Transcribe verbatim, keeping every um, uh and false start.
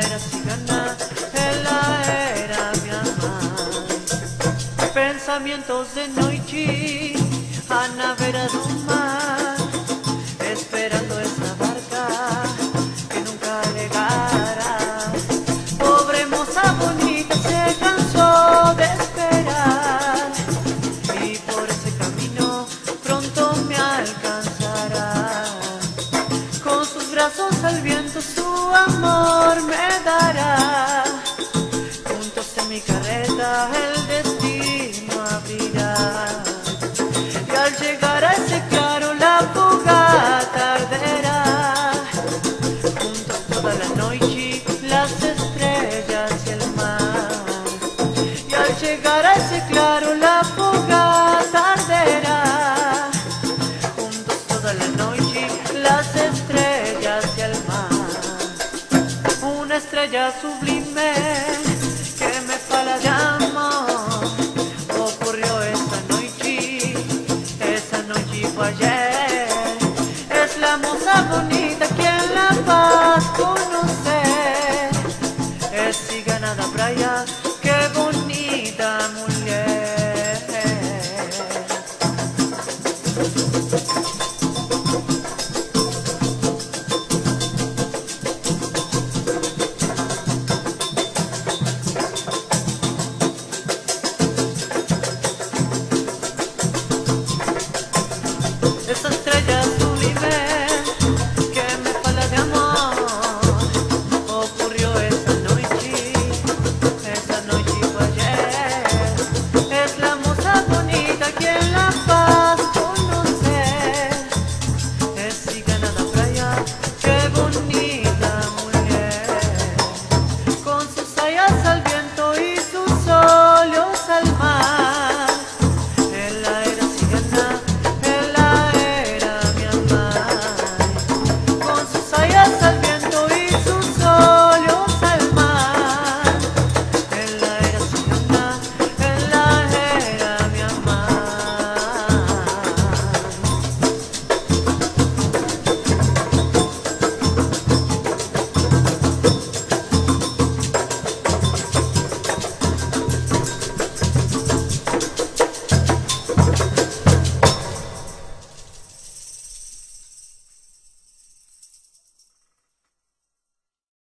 primavera cigana, ella era mi amor. Pensamientos de noche a la vera do mar, esperando esa barca que nunca llegara. Pobre moza bonita se cansó de esperar, y por ese camino pronto me alcanzará. Con sus brazos al viento su amor me dará. Juntos en mi carreta el destino abrirá. Y al llegar a ese claro la fuga tardará. Juntos toda la noche las estrellas y el mar. Y al llegar a ese claro la fuga tardará. Juntos toda la noche las estrellas y el mar. Una estrella sublime que me fa la llama.